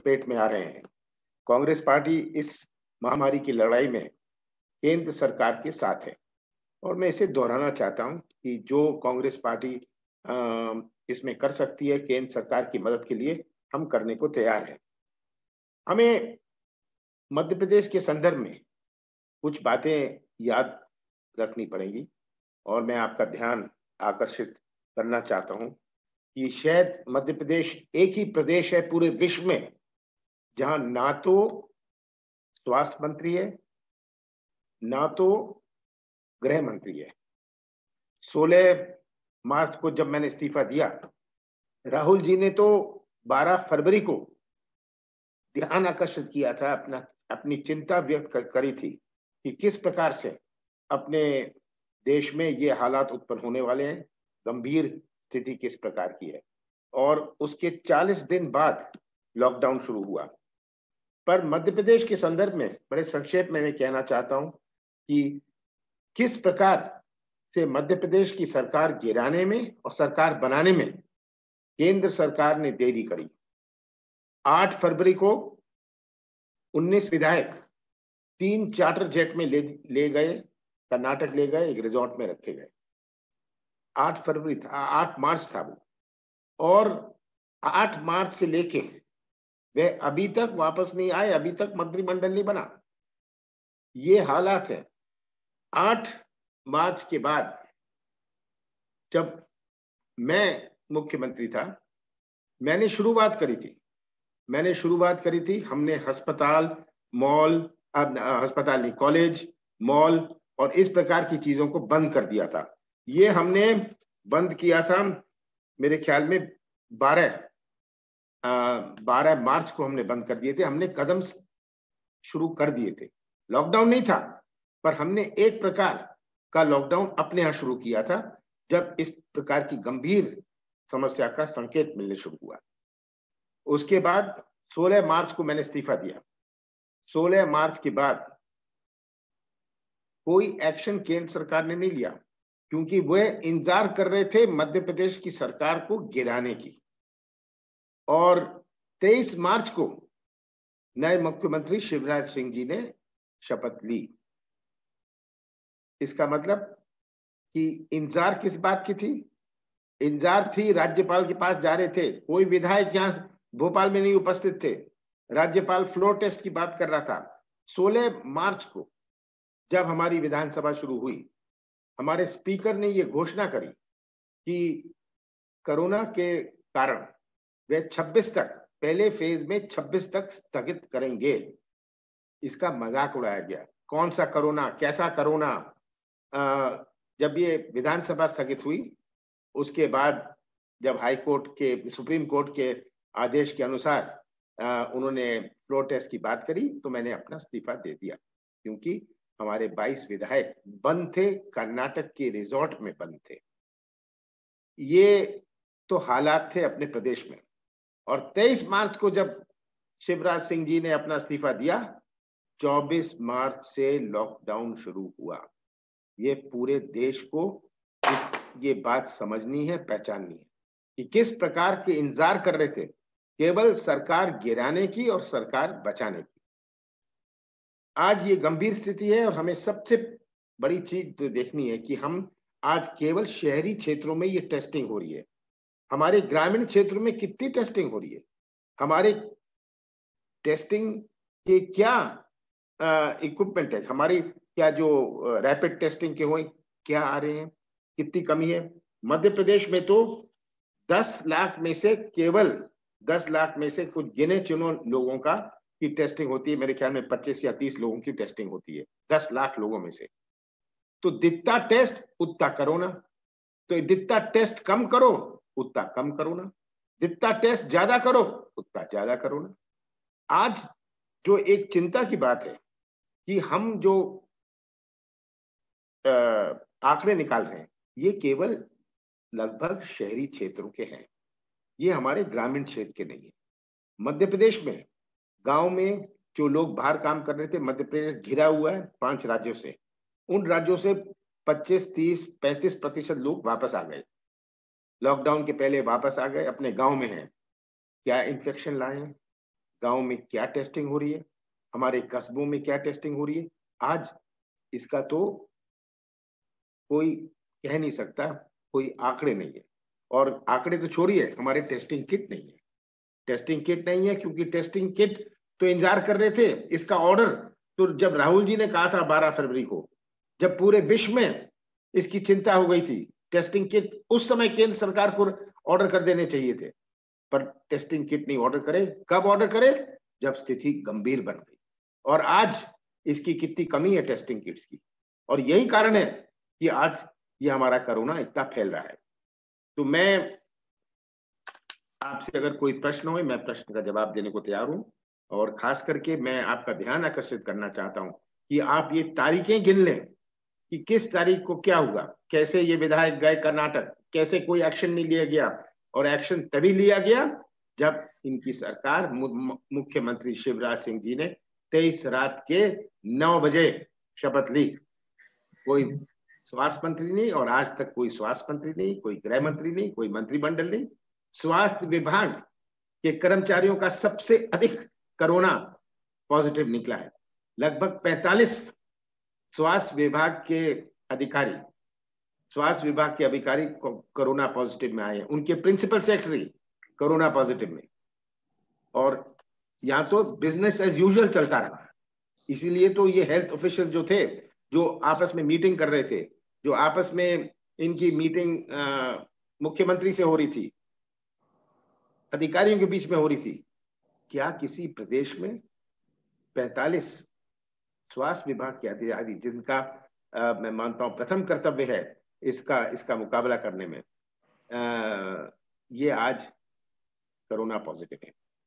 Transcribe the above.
चपेट में आ रहे हैं। कांग्रेस पार्टी इस महामारी की लड़ाई में केंद्र सरकार के साथ है और मैं इसे दोहराना चाहता हूं कि जो कांग्रेस पार्टी इसमें कर सकती है केंद्र सरकार की मदद के लिए, हम करने को तैयार हैं। हमें मध्य प्रदेश के संदर्भ में कुछ बातें याद रखनी पड़ेंगी और मैं आपका ध्यान आकर्षित करना चाहता हूं कि शायद मध्य प्रदेश एक ही प्रदेश है पूरे विश्व में जहां ना तो स्वास्थ्य मंत्री है, ना तो गृह मंत्री है। 16 मार्च को जब मैंने इस्तीफा दिया, राहुल जी ने तो 12 फरवरी को ध्यान आकर्षित किया था, अपनी चिंता व्यक्त करी थी कि किस प्रकार से अपने देश में ये हालात उत्पन्न होने वाले हैं, गंभीर स्थिति किस प्रकार की है। और उसके 40 दिन बाद लॉकडाउन शुरू हुआ। पर मध्य प्रदेश के संदर्भ में बड़े संक्षेप में मैं कहना चाहता हूं कि किस प्रकार से मध्य प्रदेश की सरकार गिराने में और सरकार बनाने में केंद्र सरकार ने देरी करी। 8 फरवरी को 19 विधायक 3 चार्टर जेट में ले गए, कर्नाटक ले गए, एक रिजॉर्ट में रखे गए। 8 फरवरी था, 8 मार्च था वो, और 8 मार्च से लेके वे अभी तक वापस नहीं आए, अभी तक मंत्रिमंडल नहीं बना। ये हालात है। 8 मार्च के बाद जब मैं मुख्यमंत्री था, मैंने शुरुआत करी थी। हमने अस्पताल, मॉल, अस्पताल नहीं, कॉलेज, मॉल और इस प्रकार की चीजों को बंद कर दिया था। ये हमने बंद किया था मेरे ख्याल में 12 मार्च को हमने बंद कर दिए थे। हमने कदम शुरू कर दिए थे। लॉकडाउन नहीं था, पर हमने एक प्रकार का लॉकडाउन अपने यहां शुरू किया था जब इस प्रकार की गंभीर समस्या का संकेत मिलने शुरू हुआ। उसके बाद 16 मार्च को मैंने इस्तीफा दिया। 16 मार्च के बाद कोई एक्शन केंद्र सरकार ने नहीं लिया, क्योंकि वह इंतजार कर रहे थे मध्य प्रदेश की सरकार को गिराने की। और 23 मार्च को नए मुख्यमंत्री शिवराज सिंह जी ने शपथ ली। इसका मतलब कि इंतजार किस बात की थी? इंतजार थी, राज्यपाल के पास जा रहे थे, कोई विधायक यहां भोपाल में नहीं उपस्थित थे, राज्यपाल फ्लोर टेस्ट की बात कर रहा था। 16 मार्च को जब हमारी विधानसभा शुरू हुई, हमारे स्पीकर ने ये घोषणा करी कि कोरोना के कारण वे 26 तक, पहले फेज में 26 तक स्थगित करेंगे। इसका मजाक उड़ाया गया। कौन सा कोरोना, कैसा कोरोना? जब ये विधानसभा स्थगित हुई, उसके बाद जब हाई कोर्ट के, सुप्रीम कोर्ट के आदेश के अनुसार उन्होंने फ्लोर टेस्ट की बात करी, तो मैंने अपना इस्तीफा दे दिया, क्योंकि हमारे 22 विधायक बंद थे, कर्नाटक के रिजॉर्ट में बंद थे। ये तो हालात थे अपने प्रदेश में। और 23 मार्च को जब शिवराज सिंह जी ने अपना इस्तीफा दिया, 24 मार्च से लॉकडाउन शुरू हुआ। ये पूरे देश को ये बात समझनी है, पहचाननी है कि किस प्रकार के इंतजार कर रहे थे, केवल सरकार गिराने की और सरकार बचाने की। आज ये गंभीर स्थिति है और हमें सबसे बड़ी चीज तो देखनी है कि हम आज केवल शहरी क्षेत्रों में ये टेस्टिंग हो रही है। हमारे ग्रामीण क्षेत्रों में कितनी टेस्टिंग हो रही है? हमारे टेस्टिंग के क्या इक्विपमेंट है? हमारी क्या जो रैपिड टेस्टिंग के हुए क्या आ रहे हैं? कितनी कमी है? मध्य प्रदेश में तो 10 लाख में से केवल 10 लाख में से कुछ गिने चुने लोगों का की टेस्टिंग होती है। मेरे ख्याल में 25 या 30 लोगों की टेस्टिंग होती है 10 लाख लोगों में से। तो जितना टेस्ट उतना करो ना, तो जितना टेस्ट कम करो उतना कम करो ना, जितना टेस्ट ज्यादा करो उतना ज्यादा करो ना। आज जो एक चिंता की बात है कि हम जो आंकड़े निकाल रहे हैं, ये केवल लगभग शहरी क्षेत्रों के हैं, ये हमारे ग्रामीण क्षेत्र के नहीं है। मध्य प्रदेश में गांव में जो लोग बाहर काम कर रहे थे, मध्य प्रदेश घिरा हुआ है 5 राज्यों से। उन राज्यों से 25, 30, 35% लोग वापस आ गए, लॉकडाउन के पहले वापस आ गए, अपने गांव में हैं। क्या इन्फेक्शन लाए हैं? गांव में क्या टेस्टिंग हो रही है, हमारे कस्बों में क्या टेस्टिंग हो रही है, आज इसका तो कोई कह नहीं सकता, कोई आंकड़े नहीं है। और आंकड़े तो छोड़िए, हमारे टेस्टिंग किट नहीं है। टेस्टिंग किट नहीं है क्योंकि टेस्टिंग किट तो इंतजार कर रहे थे इसका ऑर्डर। तो जब राहुल जी ने कहा था 12 फरवरी को, जब पूरे विश्व में इसकी चिंता हो गई थी, टेस्टिंग किट उस समय केंद्र सरकार को ऑर्डर कर देने चाहिए थे, पर टेस्टिंग किट नहीं ऑर्डर करे। कब ऑर्डर करे? जब स्थिति गंभीर बन गई। और आज इसकी कितनी कमी है टेस्टिंग किट्स की, और यही कारण है कि आज ये हमारा कोरोना इतना फैल रहा है। तो मैं आपसे अगर कोई प्रश्न हो, मैं प्रश्न का जवाब देने को तैयार हूं। और खास करके मैं आपका ध्यान आकर्षित करना चाहता हूं कि आप ये तारीखें गिन लें कि किस तारीख को क्या हुआ, कैसे ये विधायक गए कर्नाटक, कैसे कोई एक्शन नहीं लिया गया। और एक्शन तभी लिया गया जब इनकी सरकार, मुख्यमंत्री शिवराज सिंह जी ने 23 रात के 9 बजे शपथ ली। कोई स्वास्थ्य मंत्री नहीं, और आज तक कोई स्वास्थ्य मंत्री नहीं, कोई गृह मंत्री नहीं, कोई मंत्रिमंडल नहीं। स्वास्थ्य विभाग के कर्मचारियों का सबसे अधिक कोरोना पॉजिटिव निकला है। लगभग 45 स्वास्थ्य विभाग के अधिकारी कोरोना पॉजिटिव में आए हैं, उनके प्रिंसिपल सेक्रेटरी कोरोना पॉजिटिव में। और यहाँ तो बिजनेस एज यूजुअल चलता रहा। इसीलिए तो ये हेल्थ ऑफिशियल जो थे, जो आपस में मीटिंग कर रहे थे, जो आपस में इनकी मीटिंग मुख्यमंत्री से हो रही थी, अधिकारियों के बीच में हो रही थी, क्या किसी प्रदेश में 45 स्वास्थ्य विभाग के अधिकारी, जिनका मैं मानता हूं प्रथम कर्तव्य है इसका मुकाबला करने में, ये आज कोरोना पॉजिटिव है।